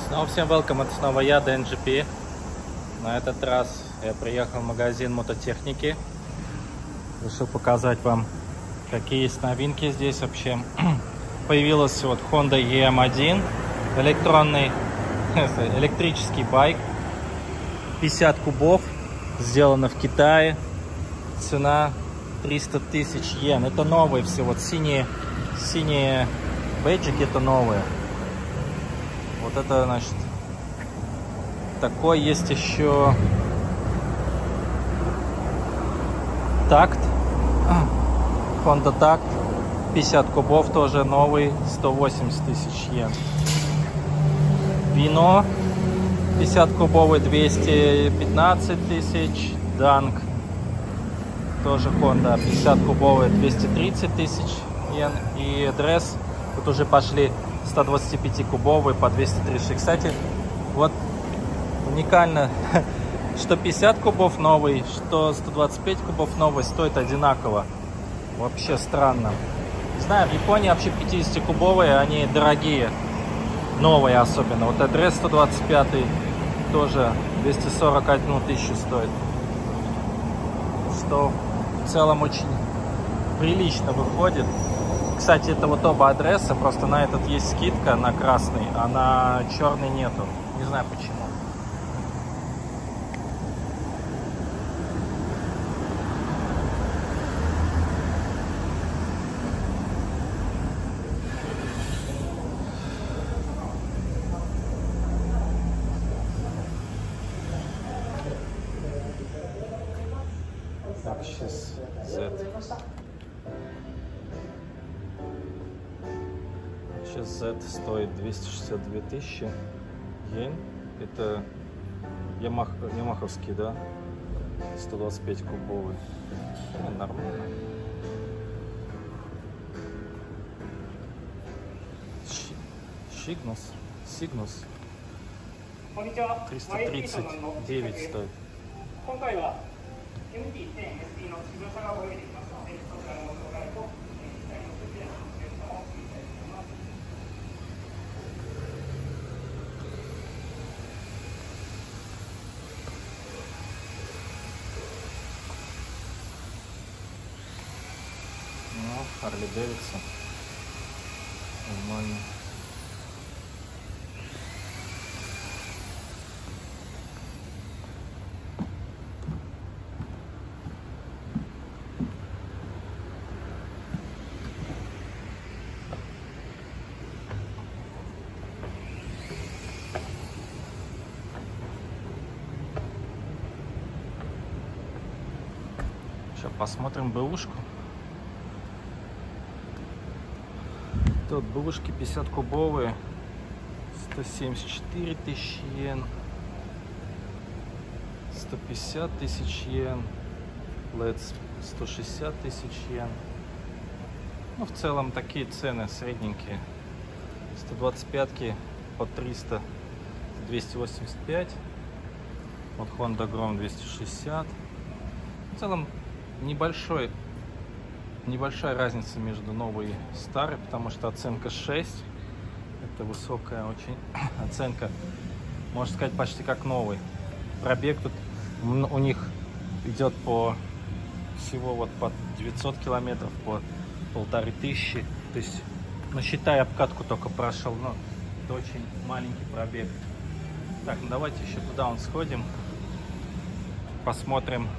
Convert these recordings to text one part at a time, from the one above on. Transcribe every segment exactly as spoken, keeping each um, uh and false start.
Ну, всем welcome, это снова я, ди эн джи пи. На этот раз я приехал в магазин мототехники. Решил показать вам, какие есть новинки здесь вообще. Появилась вот Honda и эм один, электронный, электрический байк. пятьдесят кубов, сделано в Китае. Цена триста тысяч йен. Это новые все, вот синие, синие бейджики, это новые. Вот это, значит, такой есть еще такт, Honda такт, пятьдесят кубов, тоже новый, сто восемьдесят тысяч йен. Вино пятьдесят кубовый, двести пятнадцать тысяч. Данк, тоже Honda, пятьдесят кубовый, двести тридцать тысяч йен. И дресс, вот уже пошли сто двадцать пять кубовый по двести тридцать. Кстати, вот уникально, что пятьдесят кубов новый, что сто двадцать пять кубов новый стоит одинаково. Вообще странно. Не знаю, в Японии вообще пятьдесят кубовые, они дорогие. Новые особенно. Вот адрес сто двадцать пять тоже двести сорок одну тысячу стоит. Что в целом очень прилично выходит. Кстати, это вот оба адреса, просто на этот есть скидка, на красный, а на черный нету. Не знаю почему. Так, сейчас Z. Сейчас Z стоит двести шестьдесят две тысячи йен. Это Ямах, ямаховский, да? сто двадцать пять кубовый. Ну, нормально. Сигнус. Сигнус. триста тридцать девять стоит. Харли Дэвидсон. Нормально. Сейчас посмотрим бэушку. Тут бэушки пятьдесят кубовые, сто семьдесят четыре тысячи йен, сто пятьдесят тысяч йен, лэдс сто шестьдесят тысяч йен. Ну, в целом такие цены средненькие. сто двадцать пять по триста, двести восемьдесят пять. Вот Honda Grom двести шестьдесят. В целом небольшой Небольшая разница между новой и старой, потому что оценка шесть. Это высокая очень оценка. Можно сказать, почти как новый. Пробег тут у них идет по всего вот по девятьсот километров, по полторы тысячи. То есть, ну, считай, обкатку только прошел, но это очень маленький пробег. Так, ну давайте еще туда он сходим. Посмотрим.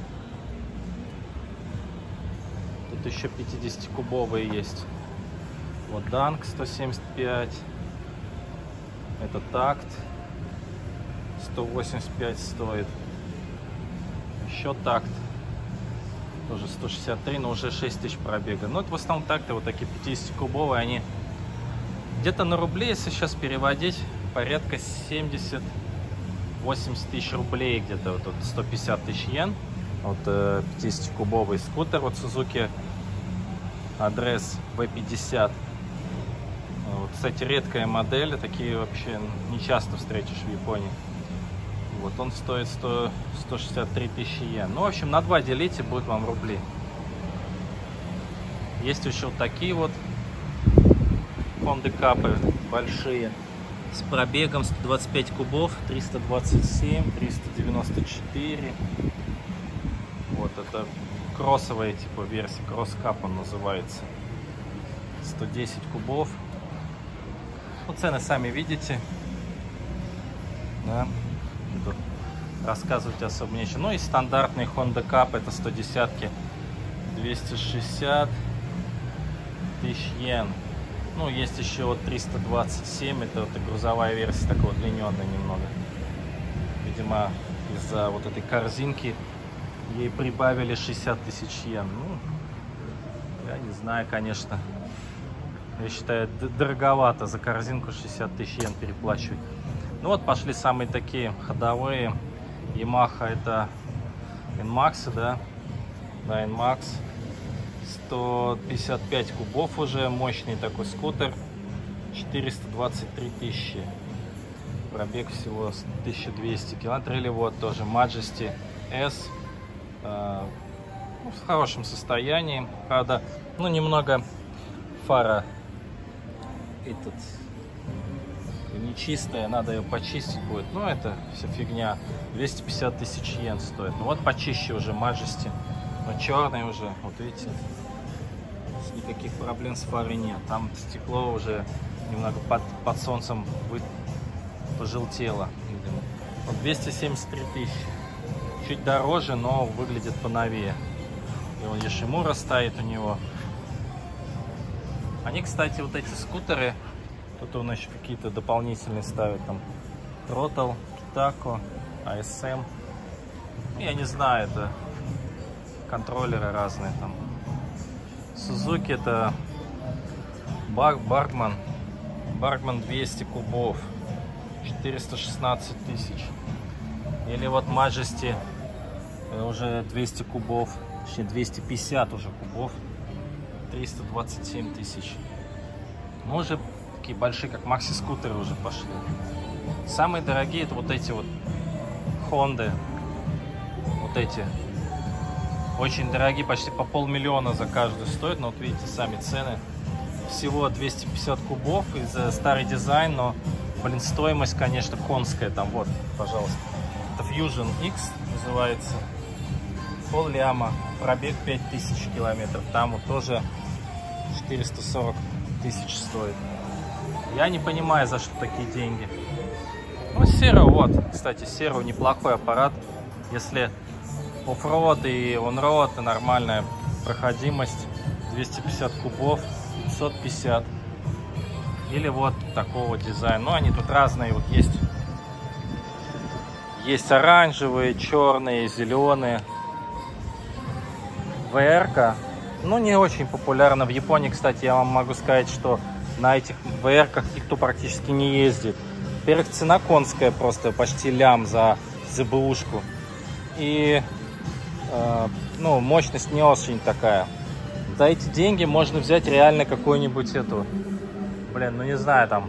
Тут еще пятьдесят кубовые есть. Вот Данк сто семьдесят пять. Это такт сто восемьдесят пять стоит. Еще такт тоже сто шестьдесят три, но уже шесть тысяч пробега. Но это в основном такты вот такие пятьдесят кубовые. Они где-то на рубли, если сейчас переводить, порядка семьдесят-восемьдесят тысяч рублей, где-то вот, вот сто пятьдесят тысяч йен. Вот э, пятьдесят кубовый скутер, вот Suzuki адрес ви пятьдесят. Вот, кстати, редкая модель, такие вообще не часто встретишь в Японии. Вот он стоит сто шестьдесят три тысячи йен. Ну, в общем, на два делите, будет вам рубли. Есть еще вот такие вот Honda капы большие, с пробегом сто двадцать пять кубов, триста двадцать семь, триста девяносто четыре. Вот это кроссовая типа версия, кросс-кап он называется. сто десять кубов. Ну, цены сами видите. Да. Тут рассказывать особо нечего. Ну и стандартный Honda Cup, это сто десять, двести шестьдесят тысяч йен. Ну, есть еще вот триста двадцать семь, это вот грузовая версия, такая удлиненная немного. Видимо, из-за вот этой корзинки ей прибавили шестьдесят тысяч йен. Ну, я не знаю, конечно. Я считаю, дороговато за корзинку шестьдесят тысяч йен переплачивать. Ну вот пошли самые такие ходовые. Yamaha это N-Max, да? Да, N-Max. сто пятьдесят пять кубов уже, мощный такой скутер. четыреста двадцать три тысячи. Пробег всего тысяча двести километров. Или вот тоже Majesty S. Э, ну, в хорошем состоянии. Правда, ну немного фара этот нечистая, надо ее почистить будет. Ну это вся фигня. двести пятьдесят тысяч йен стоит. Ну вот почище уже Majesty. Но черный уже, вот видите, никаких проблем с фарой нет. Там стекло уже немного под, под солнцем вы, пожелтело, видимо. Вот двести семьдесят три тысячи. Чуть дороже, но выглядит поновее. И вон Yoshimura стоит у него. Они, кстати, вот эти скутеры, тут он еще какие-то дополнительные ставят, там Throttle, Kitaco, эй эс эм. Я не знаю, это контроллеры разные там. Suzuki это Баргман. Баргман двести кубов. четыреста шестнадцать тысяч. Или вот Majesty уже двести кубов. Точнее двести пятьдесят уже кубов. триста двадцать семь тысяч. Ну уже такие большие, как макси-скутеры уже пошли. Самые дорогие это вот эти вот Honda. Вот эти. Очень дорогие, почти по полмиллиона за каждую стоит. Но вот видите, сами цены. Всего двести пятьдесят кубов из старый дизайн, но, блин, стоимость, конечно, конская. Там вот, пожалуйста. Это Fusion X называется. Пол ляма. Пробег пять тысяч километров. Там вот тоже четыреста сорок тысяч стоит. Я не понимаю, за что такие деньги. Ну, Zero, вот. Кстати, Zero неплохой аппарат. Если оффроуд и онроуд, нормальная проходимость. двести пятьдесят кубов, пятьсот пятьдесят. Или вот такого дизайна. Ну, они тут разные. Вот есть. Есть оранжевые, черные, зеленые. вэ эр-ка. Ну, не очень популярна в Японии. Кстати, я вам могу сказать, что на этих вэ эр-ках никто практически не ездит. Во-первых, цена конская просто, почти лям за ЗБУшку. И, э, ну, мощность не очень такая. За эти деньги можно взять реально какую-нибудь эту, блин, ну не знаю, там.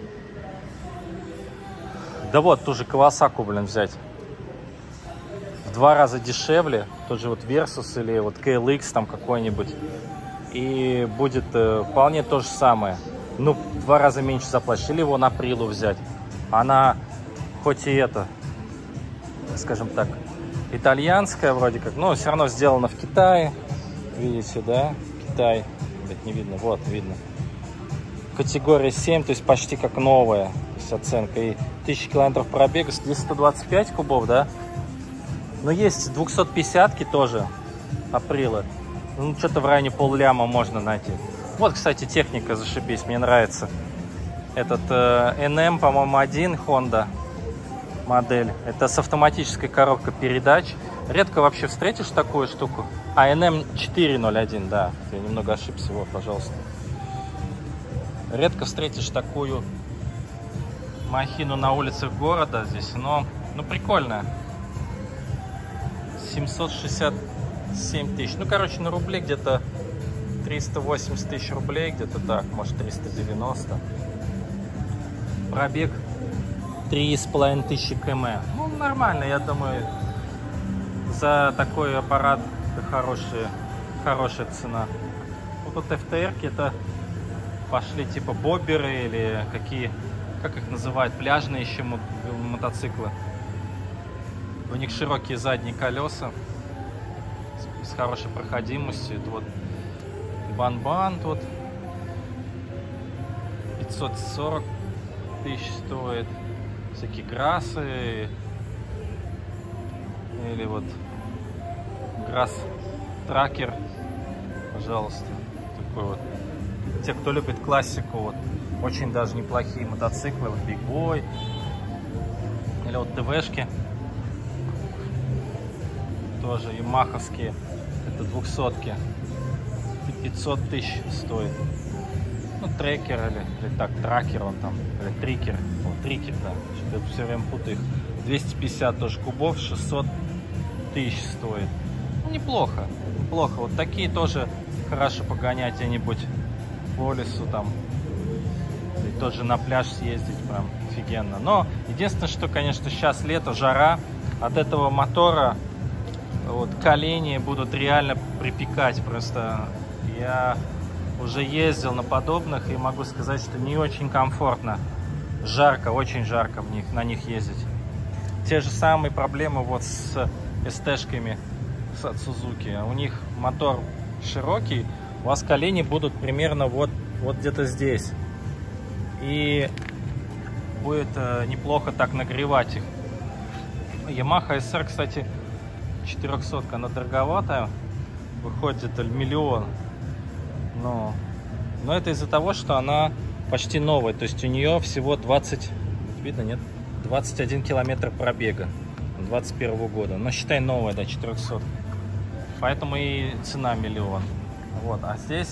Да вот, ту же Kawasaki, блин, взять. В два раза дешевле. Тот же вот Versus или вот кей эл икс там какой-нибудь. И будет э, вполне то же самое. Ну, в два раза меньше заплатишь. Или его на Прилу взять. Она, хоть и это, скажем так, итальянская вроде как, но все равно сделана в Китае. Видите, да? Китай. Блять, не видно. Вот, видно. Категория семь, то есть почти как новая. То есть оценка. И тысяча километров пробега. Здесь сто двадцать пять кубов, да? Но есть двести пятидесятки тоже. Априла. Ну, что-то в районе полляма можно найти. Вот, кстати, техника, зашибись, мне нравится. Этот э, эн эм, по-моему, один Honda модель. Это с автоматической коробкой передач. Редко вообще встретишь такую штуку. А, эн эм четыре ноль один, да. Я немного ошибся, вот, пожалуйста. Редко встретишь такую махину на улицах города здесь, но, ну, прикольная. семьсот шестьдесят семь тысяч. Ну, короче, на рубли где-то триста восемьдесят тысяч рублей, где-то так, может, триста девяносто. Пробег три с половиной тысячи км. Ну, нормально, я думаю, за такой аппарат это хорошая, хорошая цена. Вот тут эф тэ эр-ки это пошли типа бобберы или какие как их называют, пляжные еще мо мотоциклы. У них широкие задние колеса с, с хорошей проходимостью. Это вот Бан-Бан тут пятьсот сорок тысяч стоит. Всякие Грассы. Или вот Грасс Тракер. Пожалуйста. Такой вот. Те, кто любит классику, вот, очень даже неплохие мотоциклы. Вот Big Boy. Или вот ТВшки. Тоже ямаховские. Это двухсотки. пятьсот тысяч стоит. Ну, трекер или, или так, тракер он там, или трикер. О, трикер, да. Я все время путаю их. двести пятьдесят тоже кубов, шестьсот тысяч стоит. Ну, неплохо, неплохо. Вот такие тоже хорошо погонять где-нибудь по лесу там. И тоже на пляж съездить прям офигенно. Но единственное, что, конечно, сейчас лето, жара. От этого мотора вот колени будут реально припекать. Просто я уже ездил на подобных и могу сказать, что не очень комфортно. Жарко, очень жарко в них, на них ездить. Те же самые проблемы вот с эс тэ-шками от Suzuki. У них мотор широкий, у вас колени будут примерно вот, вот где-то здесь. И будет э, неплохо так нагревать их. Yamaha эс эр, кстати, четырехсотка, она дороговатая. Выходит миллион. Но, но это из-за того, что она почти новая. То есть у нее всего двадцать, видно, нет? двадцать один километр пробега двадцать первого года. Но считай новая, да, четыреста. Поэтому и цена миллион. Вот, а здесь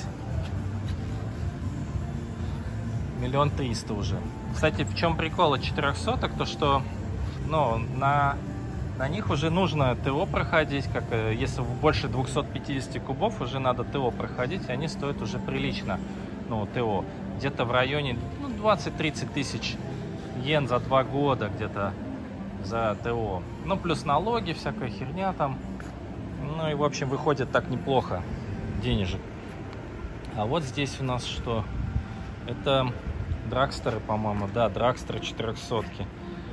миллион триста уже. Кстати, в чем прикол четырехсоток, то что, ну, на, на них уже нужно ТО проходить, как если больше двухсот пятидесяти кубов, уже надо ТО проходить, и они стоят уже прилично, ну, ТО. Где-то в районе, ну, двадцать-тридцать тысяч йен за два года где-то за ТО. Ну, плюс налоги, всякая херня там. Ну, и, в общем, выходит так неплохо денежек. А вот здесь у нас что? Это драгстеры, по-моему. Да, драгстеры четырехсотки.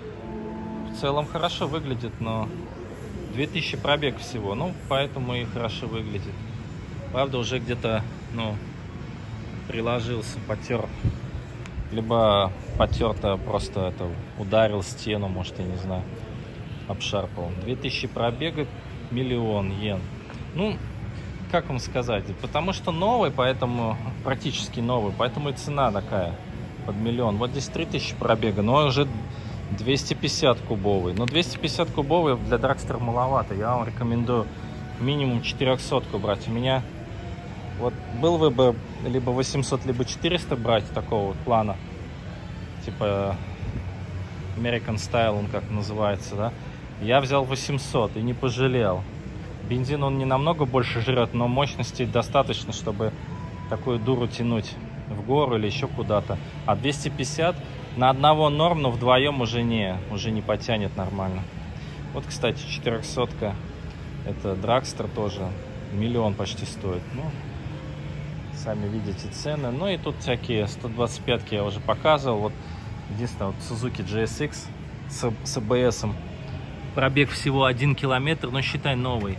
В целом хорошо выглядит, но две тысячи пробег всего. Ну, поэтому и хорошо выглядит. Правда, уже где-то, ну, приложился, потер. Либо потер-то просто это, ударил стену, может, я не знаю, обшарпал. две тысячи пробега, миллион йен. Ну, как вам сказать, потому что новый, поэтому практически новый, поэтому и цена такая под миллион. Вот здесь три тысячи пробега, но уже двести пятьдесят кубовый. Но двести пятьдесят кубовый для драгстера маловато. Я вам рекомендую минимум четырехсотку брать. У меня вот был выбор либо восемьсот, либо четыреста брать такого вот плана. Типа American Style, он как называется, да. Я взял восемьсот и не пожалел. Бензин он не намного больше жрет, но мощности достаточно, чтобы такую дуру тянуть в гору или еще куда-то. А двести пятьдесят на одного норм, но вдвоем уже не, уже не потянет нормально. Вот, кстати, четырехсотка. Это драгстер тоже. Миллион почти стоит. Ну, сами видите цены. Ну и тут всякие сто двадцать пятки я уже показывал. Вот единственное, вот Suzuki джи эс икс с, с эй би эс. Пробег всего один километр, но считай новый.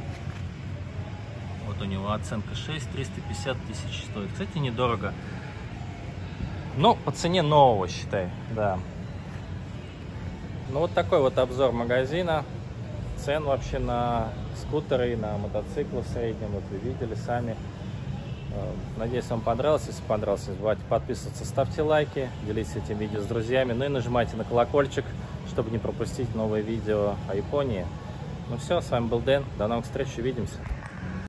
Вот у него оценка шесть, триста пятьдесят тысяч стоит. Кстати, недорого. Ну, по цене нового, считай, да. Ну, вот такой вот обзор магазина. Цен вообще на скутеры и на мотоциклы в среднем. Вот вы видели сами. Надеюсь, вам понравилось. Если понравилось, не забывайте подписываться, ставьте лайки, делитесь этим видео с друзьями. Ну и нажимайте на колокольчик, чтобы не пропустить новые видео о Японии. Ну все, с вами был Дэн. До новых встреч, увидимся.